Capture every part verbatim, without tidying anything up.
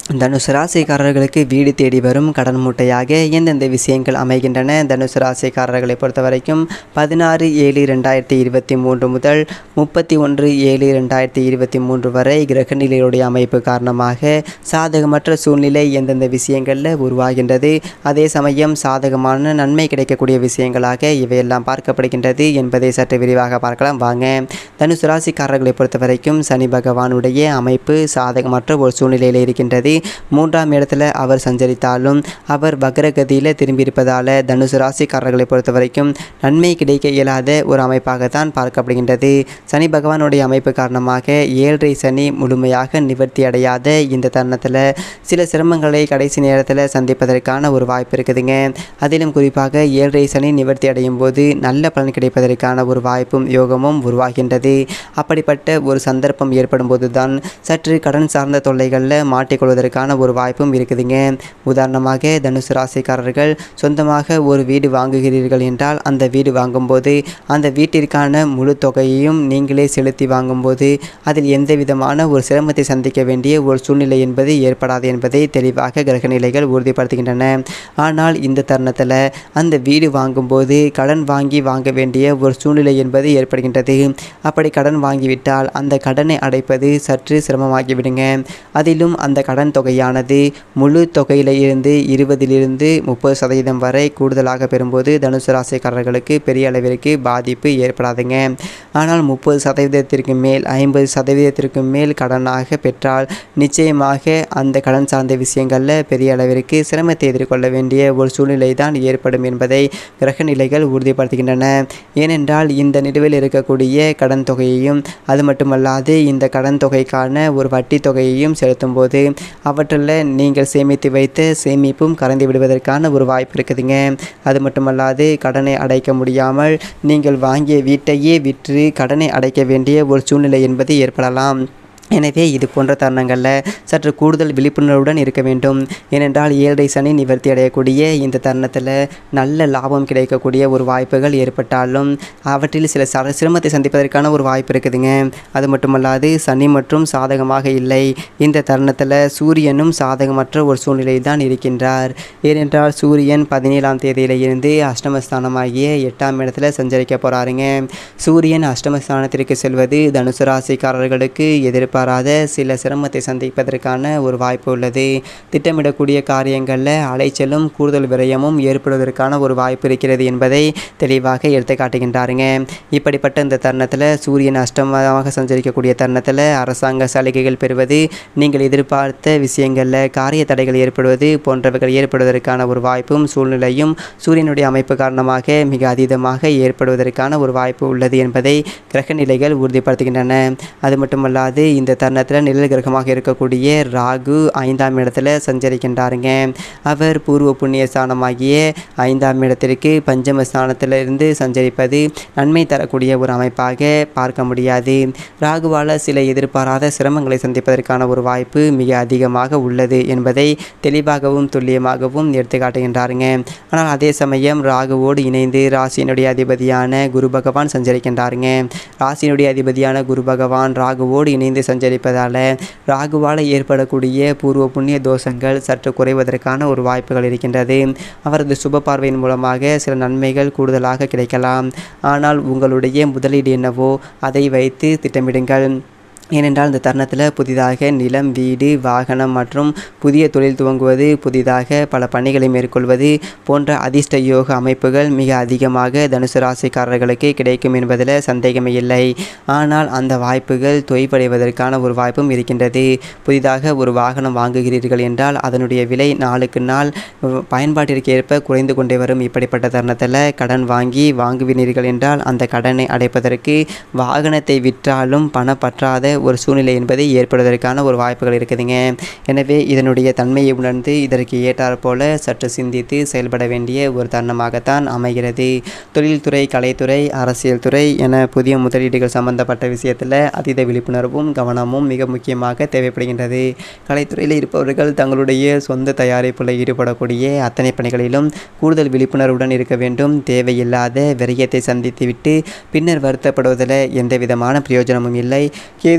தனுசு ராசிக்காரர்களுக்கு வீடு தேடி வரும் கடன் மூட்டையாக எந்தெந்த விஷயங்கள் அமைகின்றன? தனுசு ராசிக்காரர்களை பொறுத்த வரைக்கும் பதினாறு ஏழு ரெண்டாயிரத்தி இருபத்தி மூன்று முதல் முப்பத்தி ஒன்று ஏழு ரெண்டாயிரத்தி இருபத்தி மூன்று வரை கிரகநிலையுடைய அமைப்பு காரணமாக சாதகமற்ற சூழ்நிலை எந்தெந்த விஷயங்களில் உருவாகின்றது, அதே சமயம் சாதகமான நன்மை கிடைக்கக்கூடிய விஷயங்களாக இவையெல்லாம் பார்க்கப்படுகின்றது என்பதை சற்று விரிவாக பார்க்கலாம் வாங்க. தனுசு ராசிக்காரர்களை பொறுத்த வரைக்கும் சனி பகவானுடைய அமைப்பு சாதகமற்ற ஒரு சூழ்நிலையில் இருக்கின்றது. மூன்றாம் இடத்துல அவர் சஞ்சரித்தாலும் அவர் வக்ரகதியில் திரும்பியிருப்பதால் தனுசு ராசிக்காரர்களை பொறுத்த வரைக்கும் நன்மை கிடைக்க இயலாத ஒரு அமைப்பாகத்தான் பார்க்கப்படுகின்றது. சனி பகவானுடைய அமைப்பு காரணமாக ஏழரை சனி முழுமையாக நிவர்த்தி அடையாத இந்த தருணத்தில் சில சிரமங்களை கடைசி நேரத்தில் சந்திப்பதற்கான ஒரு வாய்ப்பு இருக்குதுங்க. அதிலும் குறிப்பாக ஏழரை சனி நிவர்த்தி அடையும் போது நல்ல பலன் கிடைப்பதற்கான ஒரு வாய்ப்பும் யோகமும் உருவாகின்றது. அப்படிப்பட்ட ஒரு சந்தர்ப்பம் ஏற்படும் போது தான் சற்று கடன் சார்ந்த தொல்லைகளில் மாட்டிக்கொள்வதற்கு ஒரு வாய்ப்பும் இருக்குதுங்க. உதாரணமாக தனுசு ராசிக்காரர்கள் சொந்தமாக ஒரு வீடு வாங்குகிறீர்கள் என்றால் அந்த வீடு வாங்கும்போது அந்த வீட்டிற்கான முழு தொகையையும் நீங்களே செலுத்தி வாங்கும்போது அதில் எந்த விதமான ஒரு சிரமத்தை சந்திக்க வேண்டிய ஒரு சூழ்நிலை என்பது ஏற்படாது என்பதை தெளிவாக கிரகநிலைகள் உறுதிப்படுத்துகின்றன. ஆனால் இந்த தருணத்தில் அந்த வீடு வாங்கும்போது கடன் வாங்கி வாங்க வேண்டிய ஒரு சூழ்நிலை என்பது ஏற்படுகின்றது. அப்படி கடன் வாங்கிவிட்டால் அந்த கடனை அடைப்பது சற்று சிரமமாகிவிடுங்க. அதிலும் அந்த கடன் தொகையானது முழு தொகையிலிருந்து இருபதிலிருந்து முப்பது சதவீதம் வரை கூடுதலாக பெறும்போது தனுசு ராசிக்காரர்களுக்கு பெரிய அளவிற்கு பாதிப்பு ஏற்படாதுங்க. ஆனால் முப்பது சதவீதத்திற்கு மேல் ஐம்பது சதவீதத்திற்கு மேல் கடனாக பெற்றால் நிச்சயமாக அந்த கடன் சார்ந்த விஷயங்களில் பெரிய அளவிற்கு சிரமத்தை எதிர்கொள்ள வேண்டிய ஒரு சூழ்நிலை தான் ஏற்படும் என்பதை கிரக நிலைகள் உறுதிப்படுத்துகின்றன. ஏனென்றால் இந்த நிலுவையில் இருக்கக்கூடிய கடன் தொகையையும் அது மட்டுமல்லாது இந்த கடன் தொகைக்கான ஒரு வட்டி தொகையையும் செலுத்தும் போது அவற்றில் நீங்கள் சேமித்து வைத்த சேமிப்பும் கரைந்து விடுவதற்கான ஒரு வாய்ப்பு இருக்குதுங்க. அது மட்டுமல்லாது கடனை அடைக்க முடியாமல் நீங்கள் வாங்கிய வீட்டையே விற்று கடனை அடைக்க வேண்டிய ஒரு சூழ்நிலை என்பது ஏற்படலாம். எனவே இது போன்ற தருணங்களில் சற்று கூடுதல் விழிப்புணர்வுடன் இருக்க வேண்டும். ஏனென்றால் ஏழரை சனி நிவர்த்தி அடையக்கூடிய இந்த தருணத்தில் நல்ல லாபம் கிடைக்கக்கூடிய ஒரு வாய்ப்புகள் ஏற்பட்டாலும் அவற்றில் சில சிரமத்தை சந்திப்பதற்கான ஒரு வாய்ப்பு இருக்குதுங்க. அது மட்டுமல்லாது சனி மற்றும் சாதகமாக இல்லை. இந்த தருணத்தில் சூரியனும் சாதகமற்ற ஒரு சூழ்நிலையில் தான் இருக்கின்றார். ஏனென்றால் சூரியன் பதினேழாம் தேதியில இருந்து அஷ்டமஸ்தானமாகிய எட்டாம் இடத்துல சஞ்சரிக்க போகிறாருங்க. சூரியன் அஷ்டமஸ்தானத்திற்கு செல்வது தனுசு ராசிக்காரர்களுக்கு எதிர்ப்பு சில சிரமத்தை சந்திப்பதற்கான ஒரு வாய்ப்பு உள்ளது. திட்டமிடக்கூடிய காரியங்களில் அலைச்சலும் கூடுதல் விரயமும் ஏற்படுவதற்கான ஒரு வாய்ப்பு இருக்கிறது என்பதை தெளிவாக எடுத்து காட்டுகின்றாருங்க. இப்படிப்பட்ட இந்த தருணத்தில் சூரியன் அஷ்டமமாக சஞ்சரிக்கக்கூடிய தருணத்தில் அரசாங்க சலுகைகள் பெறுவது, நீங்கள் எதிர்பார்த்த விஷயங்களில் காரிய தடைகள் ஏற்படுவது போன்றவைகள் ஏற்படுவதற்கான ஒரு வாய்ப்பும் சூழ்நிலையும் சூரியனுடைய அமைப்பு காரணமாக மிக அதீதமாக ஏற்படுவதற்கான ஒரு வாய்ப்பு உள்ளது என்பதை கிரக நிலைகள் உறுதிப்படுத்துகின்றன. அது மட்டுமல்லாது இந்த தருணத்தில் நிழல் கிரகமாக இருக்கக்கூடிய ராகு ஐந்தாம் இடத்துல சஞ்சரிக்கின்றாருங்க. அவர் பூர்வ புண்ணிய ஸ்தானமாகிய ஐந்தாம் இடத்திற்கு பஞ்சம ஸ்தானத்திலிருந்து சஞ்சரிப்பது நன்மை தரக்கூடிய ஒரு அமைப்பாக பார்க்க முடியாது. ராகுவால் சில எதிர்பாராத சிரமங்களை சந்திப்பதற்கான ஒரு வாய்ப்பு மிக அதிகமாக உள்ளது என்பதை தெளிவாகவும் துல்லியமாகவும் எடுத்து காட்டுகின்றாருங்க. ஆனால் அதே சமயம் ராகுவோடு இணைந்து ராசியினுடைய அதிபதியான குரு பகவான் சஞ்சரிக்கின்றாருங்க. ராசியினுடைய அதிபதியான குரு பகவான் ராகுவோடு இணைந்து சஞ்சரிப்பதால் ராகுவால் ஏற்படக்கூடிய பூர்வ புண்ணிய தோஷங்கள் சற்று குறைவதற்கான ஒரு வாய்ப்புகள் இருக்கின்றது. அவரது சுப பார்வையின் மூலமாக சில நன்மைகள் கூடுதலாக கிடைக்கலாம். ஆனால் உங்களுடைய முதலீடு என்னவோ அதை வைத்து திட்டமிடுங்கள். ஏனென்றால் இந்த தருணத்தில் புதிதாக நிலம், வீடு, வாகனம் மற்றும் புதிய தொழில் துவங்குவது, புதிதாக பல பணிகளை மேற்கொள்வது போன்ற அதிர்ஷ்ட யோக அமைப்புகள் மிக அதிகமாக தனுசு ராசிக்காரர்களுக்கு கிடைக்கும் என்பதில் சந்தேகமே இல்லை. ஆனால் அந்த வாய்ப்புகள் தொய்வடைவதற்கான ஒரு வாய்ப்பும் இருக்கின்றது. புதிதாக ஒரு வாகனம் வாங்குகிறீர்கள் என்றால் அதனுடைய விலை நாளுக்கு நாள் பயன்பாட்டிற்கு ஏற்ப குறைந்து கொண்டே வரும். இப்படிப்பட்ட தருணத்தில் கடன் வாங்கி வாங்குவீர்கள் என்றால் அந்த கடனை அடைப்பதற்கு வாகனத்தை விற்றாலும் பணப்பற்றாத ஒரு சூழ்நிலை என்பது ஏற்படுவதற்கான ஒரு வாய்ப்புகள் இருக்குதுங்க. எனவே இதனுடைய தன்மையை உணர்ந்து இதற்கு ஏற்றாற் போல சற்று சிந்தித்து செயல்பட வேண்டிய ஒரு தருணமாகத்தான் அமைகிறது. தொழில்துறை, கலைத்துறை, அரசியல் துறை என புதிய முதலீடுகள் சம்பந்தப்பட்ட விஷயத்தில் அதீத விழிப்புணர்வும் கவனமும் மிக முக்கியமாக தேவைப்படுகின்றது. கலைத்துறையில் இருப்பவர்கள் தங்களுடைய சொந்த தயாரிப்பில் ஈடுபடக்கூடிய அத்தனை பணிகளிலும் கூடுதல் விழிப்புணர்வுடன் இருக்க வேண்டும். தேவையில்லாத விரயத்தை சந்தித்துவிட்டு பின்னர் வருத்தப்படுவதில் எந்த விதமான பிரயோஜனமும் இல்லை. கேது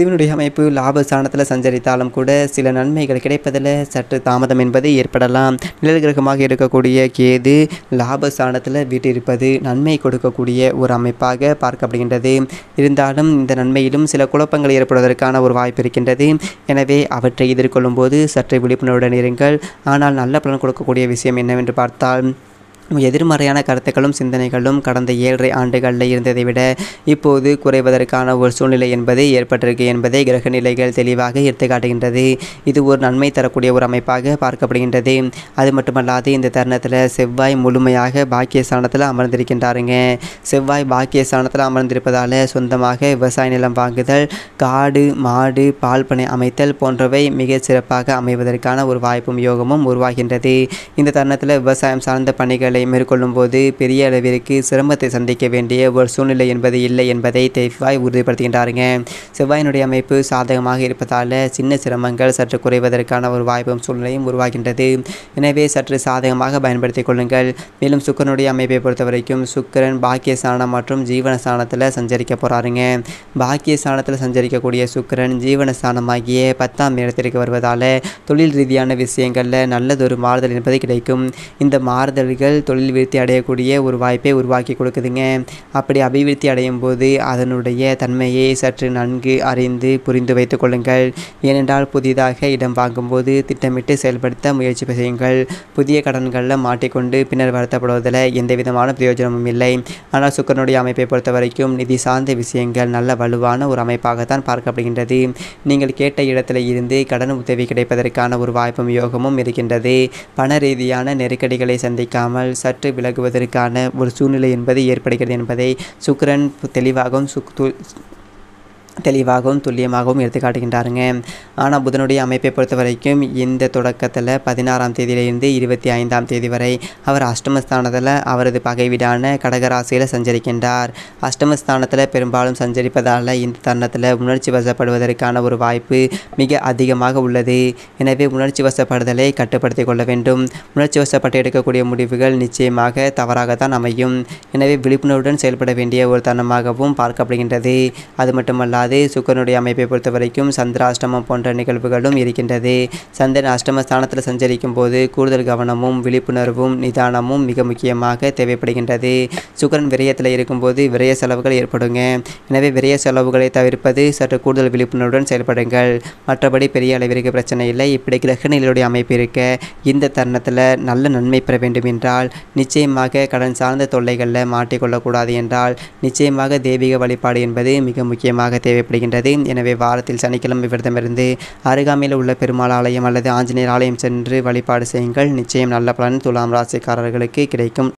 கேதுவினுடைய அமைப்பு லாபஸ்தானத்தில் சஞ்சரித்தாலும் கூட சில நன்மைகள் கிடைப்பதில் சற்று தாமதம் என்பது ஏற்படலாம். நிழல் கிரகமாக இருக்கக்கூடிய கேது லாபஸ்தானத்தில் வீட்டிருப்பது நன்மை கொடுக்கக்கூடிய ஒரு அமைப்பாக பார்க்கப்படுகின்றது. இருந்தாலும் இந்த நன்மையிலும் சில குழப்பங்கள் ஏற்படுவதற்கான ஒரு வாய்ப்பு இருக்கின்றது. எனவே அவற்றை எதிர்கொள்ளும் போது சற்று விழிப்புணர்வுடன் இருங்கள். ஆனால் நல்ல பலன் கொடுக்கக்கூடிய விஷயம் என்னவென்று பார்த்தால், எதிர்மறையான கருத்துக்களும் சிந்தனைகளும் கடந்த ஏழரை ஆண்டுகளில் இருந்ததை விட இப்போது குறைவதற்கான ஒரு சூழ்நிலை என்பது ஏற்பட்டிருக்கு என்பதை கிரக நிலைகள் தெளிவாக எடுத்து காட்டுகின்றது. இது ஒரு நன்மை தரக்கூடிய ஒரு அமைப்பாக பார்க்கப்படுகின்றது. அது மட்டுமல்லாது இந்த தருணத்தில் செவ்வாய் முழுமையாக பாக்கியஸ்தானத்தில் அமர்ந்திருக்கின்றாருங்க. செவ்வாய் பாக்கியஸ்தானத்தில் அமர்ந்திருப்பதால் சொந்தமாக விவசாய நிலம் வாங்குதல், காடு மாடு பால் பண்ணை அமைத்தல் போன்றவை மிக சிறப்பாக அமைவதற்கான ஒரு வாய்ப்பும் யோகமும் உருவாகின்றது. இந்த தருணத்தில் விவசாயம் சார்ந்த பணிகள் மேற்கொள்ளும் போது பெரிய அளவிற்கு சிரமத்தை சந்திக்க வேண்டிய ஒரு சூழ்நிலை என்பது இல்லை என்பதை செவ்வாய் உறுதிப்படுத்துகின்றாருங்க. செவ்வாயினுடைய அமைப்பு சாதகமாக இருப்பதால் சின்ன சிரமங்கள் சற்று குறைவதற்கான ஒரு வாய்ப்பும் சூழ்நிலையும் உருவாகின்றது. எனவே சற்று சாதகமாக பயன்படுத்திக் கொள்ளுங்கள். மேலும் சுக்கிரனுடைய அமைப்பை பொறுத்த வரைக்கும் சுக்கிரன் பாக்கியஸ்தானம் மற்றும் ஜீவனஸ்தானத்தில் சஞ்சரிக்க போறாருங்க. பாக்கியஸ்தானத்தில் சஞ்சரிக்கக்கூடிய சுக்கிரன் ஜீவனஸ்தானமாகிய பத்தாம் இடத்திற்கு வருவதால் தொழில் ரீதியான விஷயங்களில் நல்லதொரு மாறுதல் என்பது கிடைக்கும். இந்த மாறுதல்கள் தொழில் விருத்தி அடையக்கூடிய ஒரு வாய்ப்பை உருவாக்கி கொடுக்குதுங்க. அப்படி அபிவிருத்தி அடையும் போது அதனுடைய தன்மையை சற்று நன்கு அறிந்து புரிந்து வைத்துக் கொள்ளுங்கள். ஏனென்றால் புதிதாக இடம் வாங்கும்போது திட்டமிட்டு செயல்படுத்த முயற்சி செய்யுங்கள். புதிய கடன்களில் மாட்டிக்கொண்டு பின்னர் வருத்தப்படுவதில் எந்த விதமான பிரயோஜனமும் இல்லை. ஆனால் சுக்கிரனுடைய அமைப்பை பொறுத்த வரைக்கும் நிதி சார்ந்த விஷயங்கள் நல்ல வலுவான ஒரு அமைப்பாகத்தான் பார்க்கப்படுகின்றது. நீங்கள் கேட்ட இடத்துல இருந்து கடன் உதவி கிடைப்பதற்கான ஒரு வாய்ப்பும் யோகமும் இருக்கின்றது. பண ரீதியான நெருக்கடிகளை சந்திக்காமல் சற்று விலகுவதற்கான ஒரு சூழ்நிலை என்பது ஏற்படுகிறது என்பதை சுக்கிரன் தெளிவாகவும் சுக்கு தெளிவாகவும் துல்லியமாகவும் எடுத்து காட்டுகின்றாருங்க. ஆனால் புதனுடைய அமைப்பை பொறுத்த வரைக்கும் இந்த தொடக்கத்தில் பதினாறாம் தேதியிலிருந்து இருபத்தி ஐந்தாம் தேதி வரை அவர் அஷ்டமஸ்தானத்தில் அவரது பகை வீடான கடகராசியில் சஞ்சரிக்கின்றார். அஷ்டமஸ்தானத்தில் பெரும்பாலும் சஞ்சரிப்பதால் இந்த தருணத்தில் உணர்ச்சி வசப்படுவதற்கான ஒரு வாய்ப்பு மிக அதிகமாக உள்ளது. எனவே உணர்ச்சி வசப்படுதலை கட்டுப்படுத்திக் கொள்ள வேண்டும். உணர்ச்சி வசப்பட்டு எடுக்கக்கூடிய முடிவுகள் நிச்சயமாக தவறாகத்தான் அமையும். எனவே விழிப்புணர்வுடன் செயல்பட வேண்டிய ஒரு தருணமாகவும் பார்க்கப்படுகின்றது. அது மட்டுமல்ல அது சுக்கிரனுடைய அமைப்பை பொறுத்த வரைக்கும் சந்திராஷ்டமம் போன்ற நிகழ்வுகளும் இருக்கின்றது. சந்திரன் அஷ்டமஸ்தானத்தில் சஞ்சரிக்கும் போது கூடுதல் கவனமும் விழிப்புணர்வும் நிதானமும் மிக முக்கியமாக தேவைப்படுகின்றது. சுக்கிரன் விரயத்தில் இருக்கும்போது விரய செலவுகள் ஏற்படுங்க. எனவே விரய செலவுகளை தவிர்ப்பது சற்று கூடுதல் விழிப்புணர்வுடன் செயல்படுங்கள். மற்றபடி பெரிய அளவிற்கு பிரச்சனை இல்லை. இப்படி கிரகநிலையுடைய அமைப்பு இருக்க இந்த தருணத்தில் நல்ல நன்மை பெற வேண்டும் என்றால் நிச்சயமாக கடன் சார்ந்த தொல்லைகளில் மாட்டிக்கொள்ளக்கூடாது என்றால் நிச்சயமாக தெய்வீக வழிபாடு என்பது மிக முக்கியமாக தேவை தேவைப்படுகின்றது. எனவே வாரத்தில் சனிக்கிழமை விரதமிருந்து அருகாமையில் உள்ள பெருமாள் ஆலயம் அல்லது ஆஞ்சநேயர் ஆலயம் சென்று வழிபாடு செய்யுங்கள். நிச்சயம் நல்ல பலன் துலாம் ராசிக்காரர்களுக்கு கிடைக்கும்.